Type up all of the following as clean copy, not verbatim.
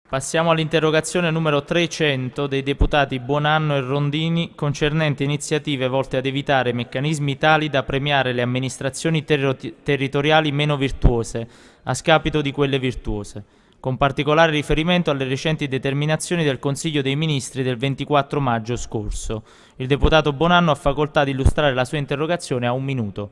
Passiamo all'interrogazione numero 300 dei deputati Buonanno e Rondini concernente iniziative volte ad evitare meccanismi tali da premiare le amministrazioni territoriali meno virtuose a scapito di quelle virtuose, con particolare riferimento alle recenti determinazioni del Consiglio dei Ministri del 24 maggio scorso. Il deputato Buonanno ha facoltà di illustrare la sua interrogazione a 1 minuto.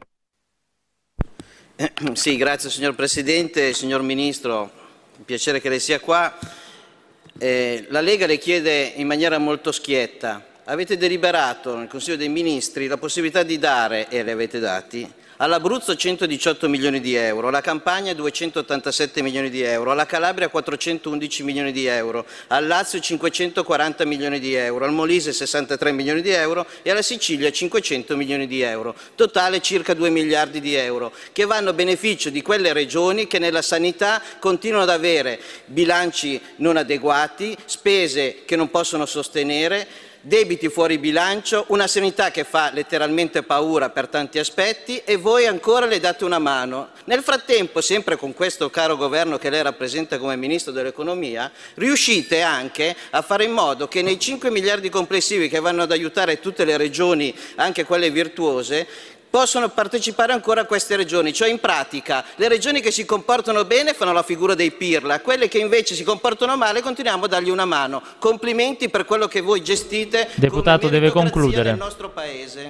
Sì, grazie signor Presidente, signor Ministro, un piacere che lei sia qua. La Lega le chiede in maniera molto schietta: avete deliberato nel Consiglio dei Ministri la possibilità di dare, e le avete dati, all'Abruzzo 118 milioni di euro, alla Campania 287 milioni di euro, alla Calabria 411 milioni di euro, al Lazio 540 milioni di euro, al Molise 63 milioni di euro e alla Sicilia 500 milioni di euro. Totale circa 2 miliardi di euro che vanno a beneficio di quelle regioni che nella sanità continuano ad avere bilanci non adeguati, spese che non possono sostenere, debiti fuori bilancio, una sanità che fa letteralmente paura per tanti aspetti, e voi ancora le date una mano. Nel frattempo, sempre con questo caro governo che lei rappresenta come Ministro dell'Economia, riuscite anche a fare in modo che nei 5 miliardi complessivi che vanno ad aiutare tutte le regioni, anche quelle virtuose, possono partecipare ancora queste regioni, cioè in pratica le regioni che si comportano bene fanno la figura dei pirla, quelle che invece si comportano male continuiamo a dargli una mano. Complimenti per quello che voi gestite. Deputato, deve concludere. Nel nostro Paese.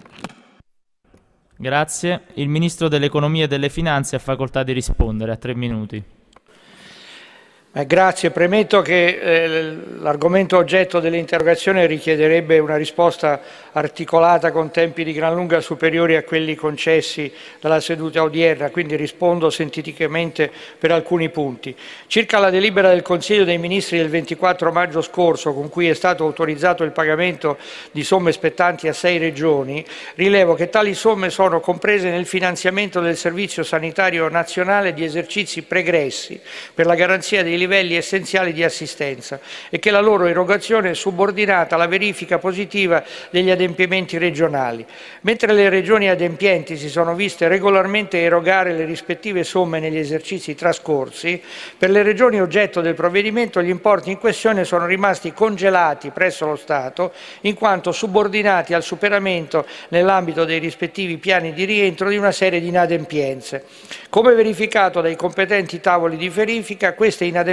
Grazie. Il Ministro dell'Economia e delle Finanze ha facoltà di rispondere a 3 minuti. Grazie. Premetto che l'argomento oggetto dell'interrogazione richiederebbe una risposta articolata con tempi di gran lunga superiori a quelli concessi dalla seduta odierna, quindi rispondo sinteticamente per alcuni punti. Circa la delibera del Consiglio dei Ministri del 24 maggio scorso, con cui è stato autorizzato il pagamento di somme spettanti a 6 regioni, rilevo che tali somme sono comprese nel finanziamento del Servizio Sanitario Nazionale di esercizi pregressi per la garanzia dei livelli essenziali di assistenza e che la loro erogazione è subordinata alla verifica positiva degli adempimenti regionali. Mentre le regioni adempienti si sono viste regolarmente erogare le rispettive somme negli esercizi trascorsi, per le regioni oggetto del provvedimento gli importi in questione sono rimasti congelati presso lo Stato in quanto subordinati al superamento nell'ambito dei rispettivi piani di rientro di una serie di inadempienze. Come verificato dai competenti tavoli di verifica, queste inadempienze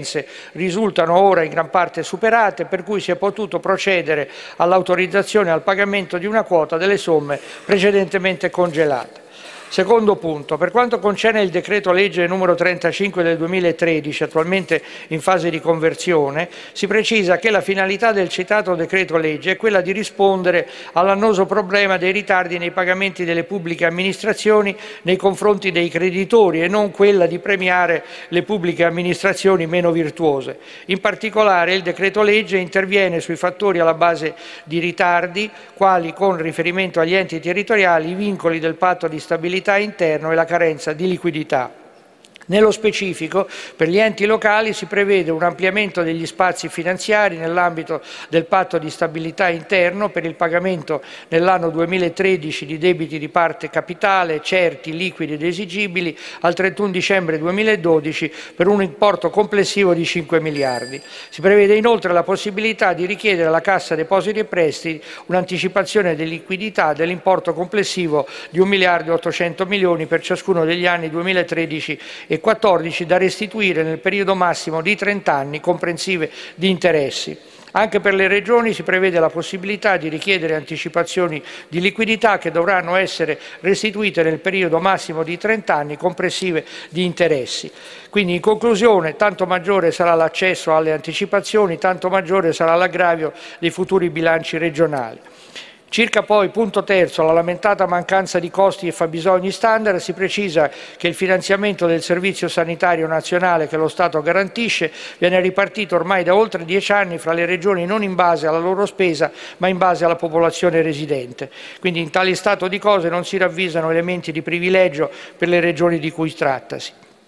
risultano ora in gran parte superate, per cui si è potuto procedere all'autorizzazione al pagamento di una quota delle somme precedentemente congelate. Secondo punto, per quanto concerne il decreto legge numero 35 del 2013, attualmente in fase di conversione, si precisa che la finalità del citato decreto legge è quella di rispondere all'annoso problema dei ritardi nei pagamenti delle pubbliche amministrazioni nei confronti dei creditori e non quella di premiare le pubbliche amministrazioni meno virtuose. In particolare il decreto legge interviene sui fattori alla base di ritardi, quali con riferimento agli enti territoriali i vincoli del patto di stabilità interno e la carenza di liquidità. Nello specifico, per gli enti locali si prevede un ampliamento degli spazi finanziari nell'ambito del patto di stabilità interno per il pagamento nell'anno 2013 di debiti di parte capitale certi, liquidi ed esigibili al 31 dicembre 2012 per un importo complessivo di 5 miliardi. Si prevede inoltre la possibilità di richiedere alla Cassa Depositi e Prestiti un'anticipazione di liquidità dell'importo complessivo di 1 miliardo e 800 milioni per ciascuno degli anni 2013 e 14 da restituire nel periodo massimo di 30 anni comprensive di interessi. Anche per le regioni si prevede la possibilità di richiedere anticipazioni di liquidità che dovranno essere restituite nel periodo massimo di 30 anni comprensive di interessi. Quindi in conclusione, tanto maggiore sarà l'accesso alle anticipazioni, tanto maggiore sarà l'aggravio dei futuri bilanci regionali. Circa poi, punto terzo, la lamentata mancanza di costi e fabbisogni standard, si precisa che il finanziamento del Servizio Sanitario Nazionale che lo Stato garantisce viene ripartito ormai da oltre 10 anni fra le regioni non in base alla loro spesa ma in base alla popolazione residente. Quindi in tale stato di cose non si ravvisano elementi di privilegio per le regioni di cui trattasi.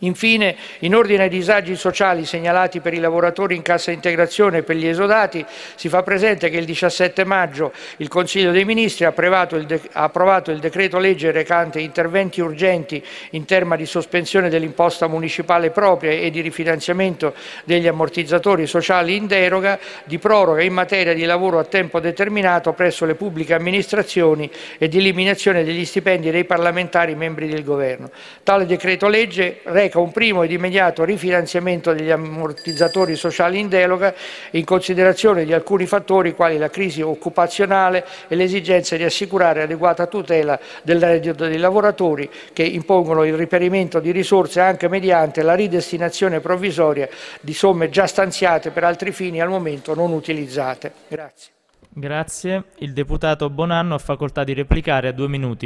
Infine, in ordine ai disagi sociali segnalati per i lavoratori in cassa integrazione e per gli esodati, si fa presente che il 17 maggio il Consiglio dei Ministri ha approvato il decreto legge recante interventi urgenti in tema di sospensione dell'imposta municipale propria e di rifinanziamento degli ammortizzatori sociali in deroga, di proroga in materia di lavoro a tempo determinato presso le pubbliche amministrazioni e di eliminazione degli stipendi dei parlamentari membri del Governo. Tale decreto legge reca un primo ed immediato rifinanziamento degli ammortizzatori sociali in deroga in considerazione di alcuni fattori quali la crisi occupazionale e l'esigenza di assicurare adeguata tutela del reddito dei lavoratori, che impongono il reperimento di risorse anche mediante la ridestinazione provvisoria di somme già stanziate per altri fini al momento non utilizzate. Grazie. Grazie. Il deputato Bonanno ha facoltà di replicare a 2 minuti.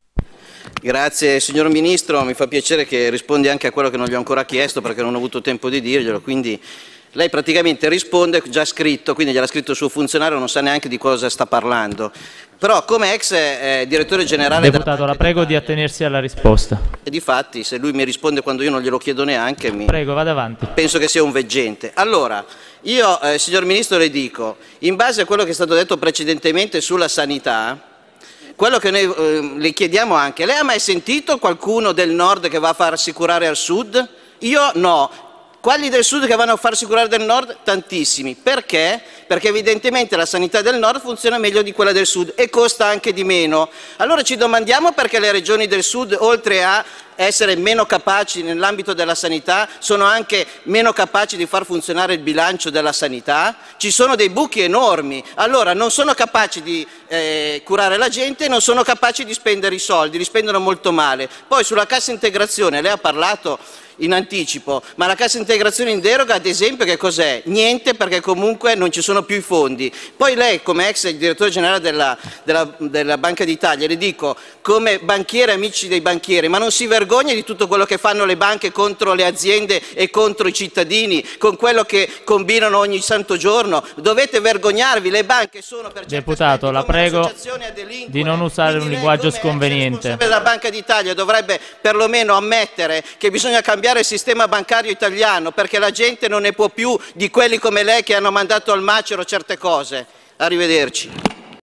Grazie signor Ministro, mi fa piacere che rispondi anche a quello che non gli ho ancora chiesto perché non ho avuto tempo di dirglielo, quindi lei praticamente risponde già scritto, quindi gliel'ha scritto il suo funzionario, non sa neanche di cosa sta parlando. Però come ex direttore generale Deputato, la prego di attenersi alla risposta. E difatti se lui mi risponde quando io non glielo chiedo neanche, prego, vada avanti. Penso che sia un veggente. Allora, io signor Ministro le dico, in base a quello che è stato detto precedentemente sulla sanità, quello che noi le chiediamo anche, lei ha mai sentito qualcuno del nord che va a far assicurare al sud? Io no. Quelli del sud che vanno a far assicurare del nord? Tantissimi. Perché? Perché evidentemente la sanità del nord funziona meglio di quella del sud e costa anche di meno. Allora ci domandiamo perché le regioni del sud, oltre a essere meno capaci nell'ambito della sanità, sono anche meno capaci di far funzionare il bilancio della sanità. Ci sono dei buchi enormi, allora non sono capaci di curare la gente, non sono capaci di spendere i soldi, li spendono molto male. Poi sulla cassa integrazione, lei ha parlato in anticipo, ma la cassa integrazione in deroga ad esempio che cos'è? Niente, perché comunque non ci sono più i fondi. Poi lei come ex direttore generale della Banca d'Italia, le dico come banchiere, amici dei banchieri, ma non si vergogna di tutto quello che fanno le banche contro le aziende e contro i cittadini, con quello che combinano ogni santo giorno? Dovete vergognarvi, le banche sono per Deputato, la prego di non usare un linguaggio sconveniente. La Banca d'Italia dovrebbe perlomeno ammettere che bisogna cambiare il sistema bancario italiano, perché la gente non ne può più di quelli come lei che hanno mandato al macero certe cose. Arrivederci.